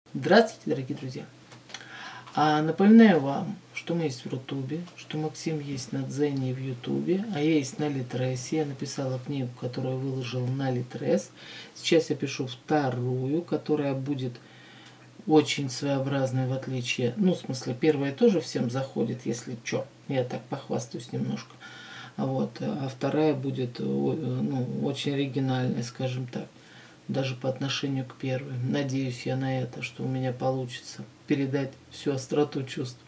Здравствуйте, дорогие друзья! Напоминаю вам, что мы есть в Рутубе, что Максим есть на Дзене и в Ютубе, а я есть на Литресе. Я написала книгу, которую выложил на Литрес. Сейчас я пишу вторую, которая будет очень своеобразной, в отличие... Ну, в смысле, первая тоже всем заходит, если что. Я так похвастаюсь немножко. А вторая будет очень оригинальная, скажем так. Даже по отношению к первой. Надеюсь я на это, что у меня получится передать всю остроту чувств.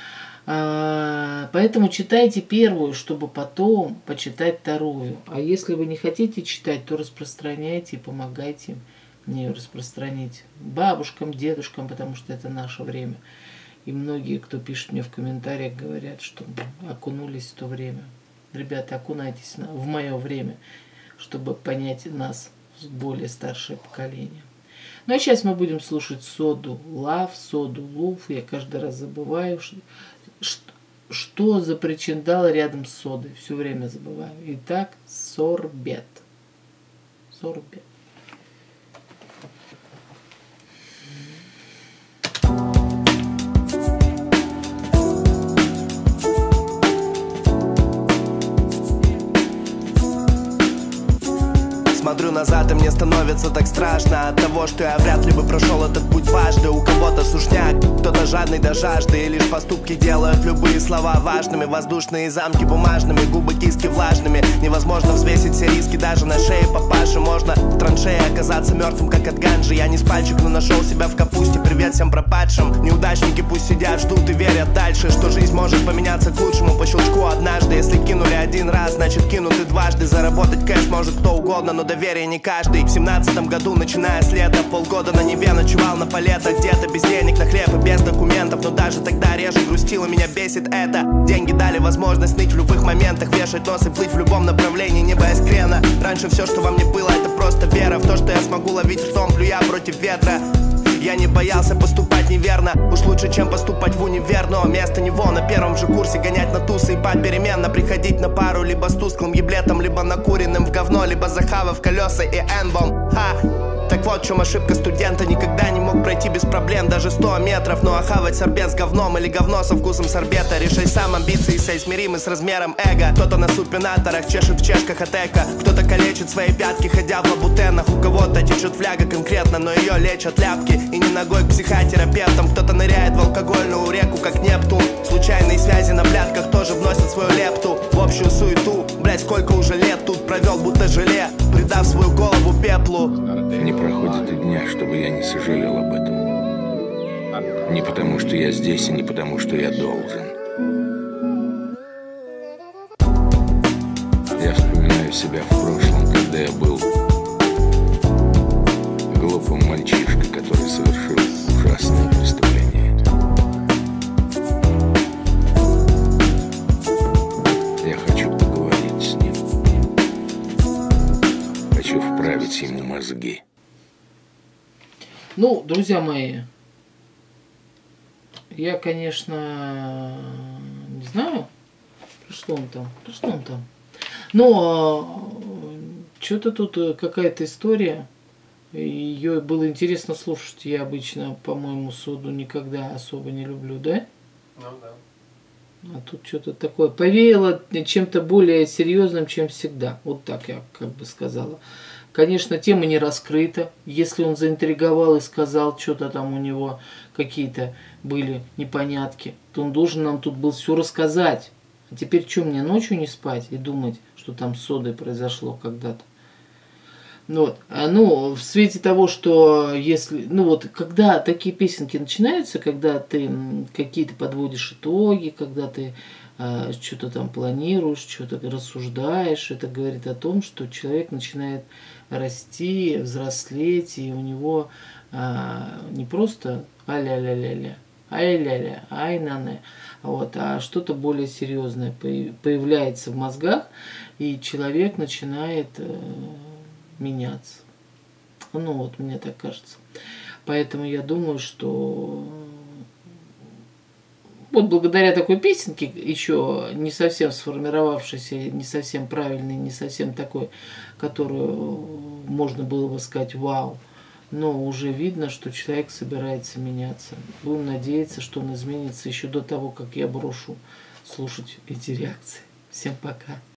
Поэтому читайте первую, чтобы потом почитать вторую. А если вы не хотите читать, то распространяйте и помогайте мне ее распространить бабушкам, дедушкам, потому что это наше время. И многие, кто пишет мне в комментариях, говорят, что окунулись в то время. Ребята, окунайтесь в мое время, чтобы понять нас, более старшее поколение. Ну а сейчас мы будем слушать Соду Лав, Соду Лув. Я каждый раз забываю, что за причиндал рядом с содой. Все время забываю. Итак, сорбет. Сорбет. Смотрю назад, и мне становится так страшно от того, что я вряд ли бы прошел этот путь дважды. У кого-то сушняк, кто-то жадный до жажды, и лишь поступки делают любые слова важными. Воздушные замки бумажными, губы киски влажными. Невозможно взвесить все риски даже на шее папаши. Можно в траншее оказаться мертвым, как от ганджи. Я не спальчик, но нашел себя в капусте. Привет всем пропадшим. Неудачники пусть сидят, ждут и верят дальше, что жизнь может поменяться к лучшему по щелчку однажды. Если кинули один раз, значит кинут и дважды. Заработать кэш может кто угодно, но доверие не каждый. В 17-м году, начиная с лета, полгода на Неве ночевал на палетах. Где-то без денег на хлеб и без документов. Но даже тогда реже грустило, меня бесит это. Деньги дали возможность ныть в любых моментах, вешать нос и плыть в любом направлении, не боясь крена. Раньше все, что во мне было, это просто вера в то, что я смогу ловить ртом, плюя против ветра. Я не боялся поступать неверно. Уж лучше, чем поступать в универ. Но вместо него на первом же курсе гонять на тусы и попеременно приходить на пару либо с тусклым еблетом, либо накуренным в говно, либо захавав колеса и энбом. Так вот в чем ошибка студента. Никогда не мог пройти без проблем даже 100 метров. Ну а хавать сорбет с говном или говно со вкусом сорбета, решай сам, амбиции соизмеримы с размером эго. Кто-то на супинаторах чешет в чешках от эко. Кто-то калечит свои пятки, ходя в лабутенах. У кого-то течет фляга конкретно, но ее лечат ляпки. И не ногой к психотерапевтам. Кто-то ныряет в алкогольную реку, как Нептун. Случайные связи на плятках тоже вносят свою лепту в общую суету. Блять, сколько уже лет тут провел, будто желе, придав свою голову пеплу. Не проходит и дня, чтобы я не сожалел об этом. Не потому, что я здесь, и не потому, что я должен. Я вспоминаю себя в прошлом, когда я был глупым мальчишкой, который совершил ужасное преступление. Я хочу поговорить с ним. Хочу вправить ему мозги. Ну, друзья мои, я, конечно, не знаю, что он там. Но что-то тут какая-то история. Ее было интересно слушать. Я обычно, по-моему, Соду никогда особо не люблю, да? Ну да. А тут что-то такое повеяло чем-то более серьезным, чем всегда. Вот так я как бы сказала. Конечно, тема не раскрыта. Если он заинтриговал и сказал, что-то там у него какие-то были непонятки, то он должен нам тут был все рассказать. А теперь что, мне ночью не спать и думать, что там с Содой произошло когда-то? Ну, в свете того, что если... Ну вот, когда такие песенки начинаются, когда ты какие-то подводишь итоги, когда ты что-то там планируешь, что-то рассуждаешь, это говорит о том, что человек начинает расти, взрослеть, и у него не просто а-ля-ля-ля-ля, ай-ля-ля, ай-на-не, а что-то более серьезное появляется в мозгах, и человек начинает меняться. Ну вот, мне так кажется. Поэтому я думаю, что вот благодаря такой песенке, еще не совсем сформировавшейся, не совсем правильной, не совсем такой, которую можно было бы сказать «вау», но уже видно, что человек собирается меняться. Будем надеяться, что он изменится еще до того, как я брошу слушать эти реакции. Всем пока.